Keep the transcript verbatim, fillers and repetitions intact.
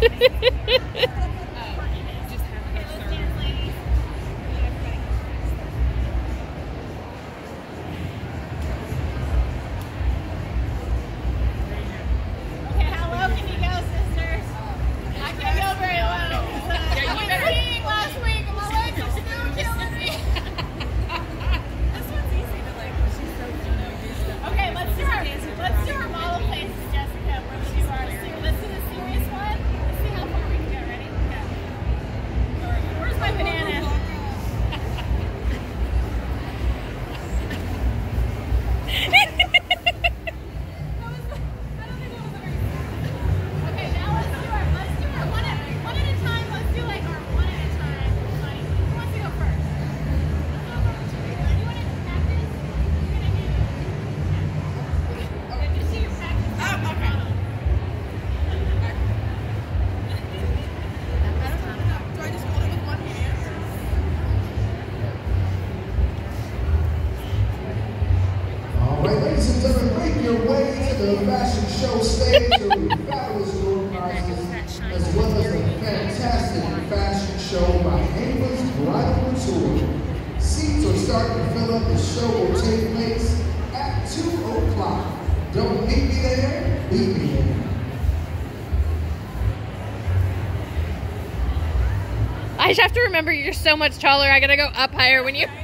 Fashion show stage with fabulous door prizes, as well as a fantastic fashion show by Amos Bridal Couture. Seats are starting to fill up. The show will take place at two o'clock. Don't meet me there, meet me there. I just have to remember you're so much taller. I gotta go up higher when you.